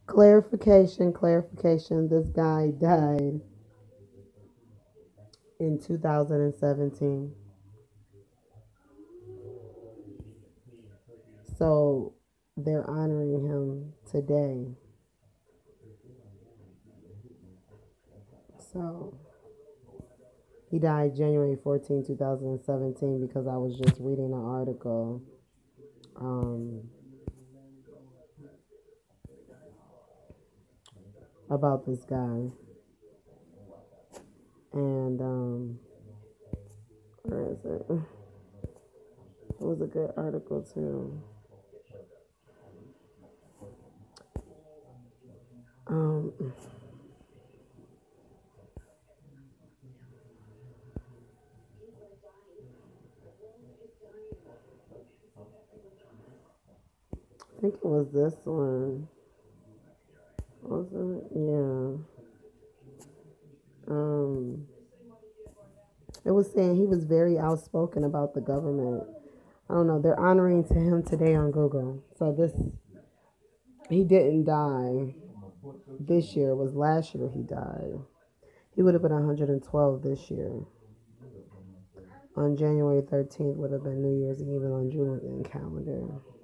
Clarification. This guy died in 2017. So they're honoring him today. So he died January 14, 2017, because I was just reading an article um, about this guy. And where is it? It was a good article too. Um, I think it was this one. Was it? Yeah. It was saying he was very outspoken about the government. I don't know. They're honoring to him today on Google. So he didn't die this year. It was last year he died. He would have been 112 this year. On January 13th would have been New Year's Eve on Julian calendar.